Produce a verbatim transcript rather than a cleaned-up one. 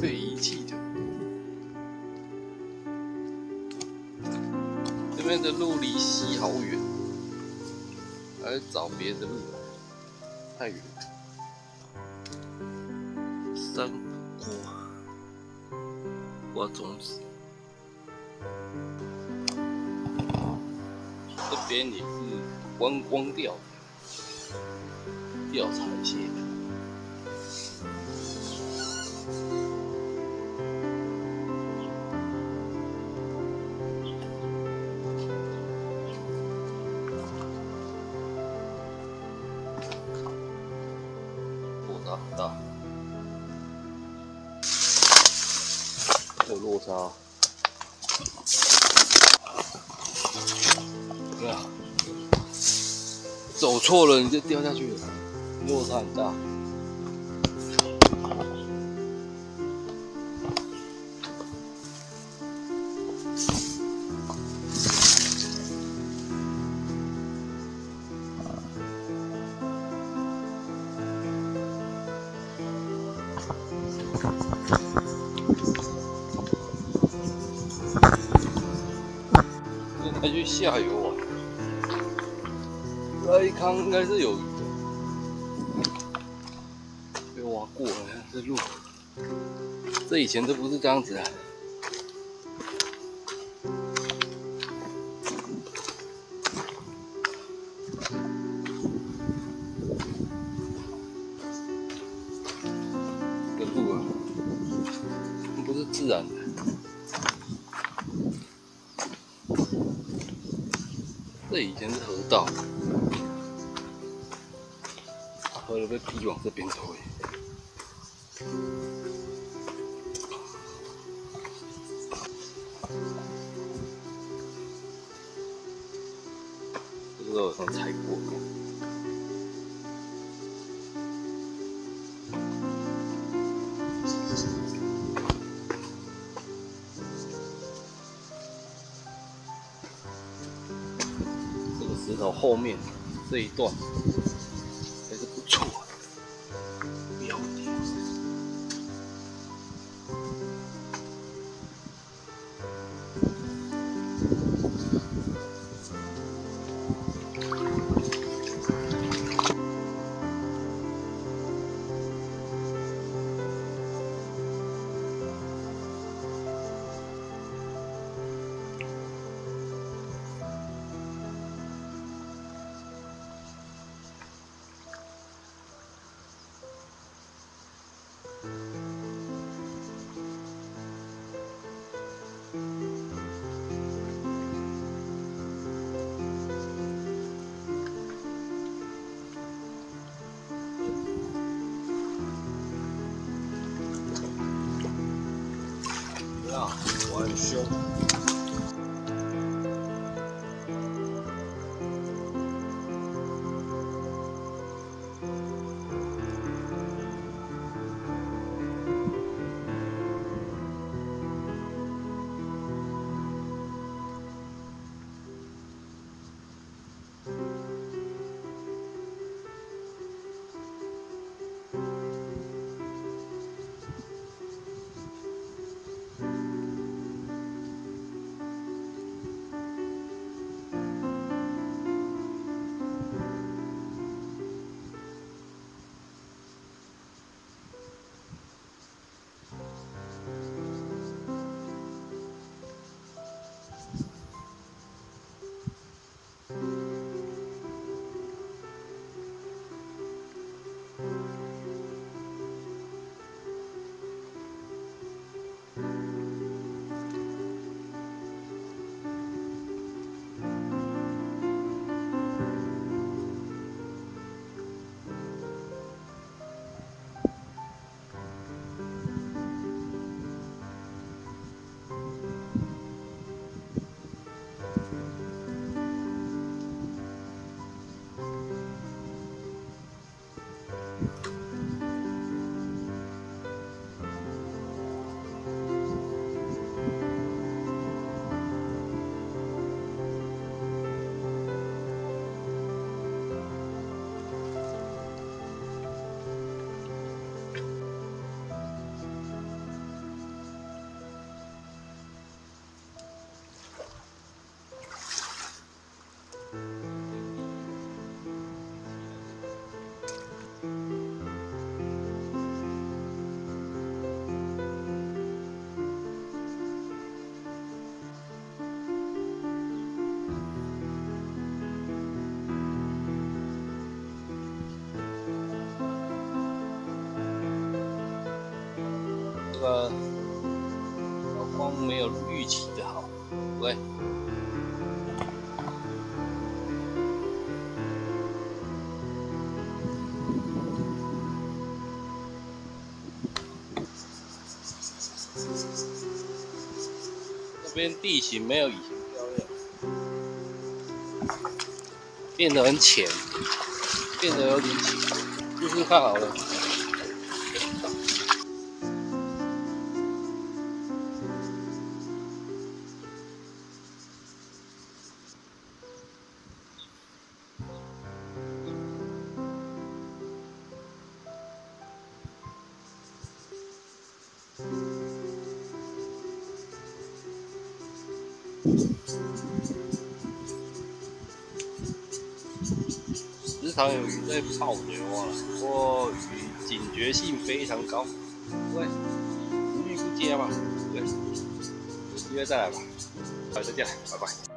被遗弃的。这边的路离溪好远，还是找别的路了，太远了。山瓜，瓜种子。这边也是观光钓，钓螃蟹。落差很大，有落差。对啊，走错了你就掉下去了，落差很大。现在去下游啊，来康应该是有鱼的，被挖过了，这路，这以前都不是这样子啊。这路啊，不是自然的。这以前是河道，河流被逼往这边推。这个好像踩过。石头后面这一段还是不错的，标点。啊，我很凶。 个阳光没有预期的好，对。这边地形没有以前漂亮，变得很浅，变得有点浅，试试看好了。时常有鱼在泡牛啊，不过鱼警觉性非常高，对，无欲不接嘛，对，有机会再来吧，好，再见，拜拜。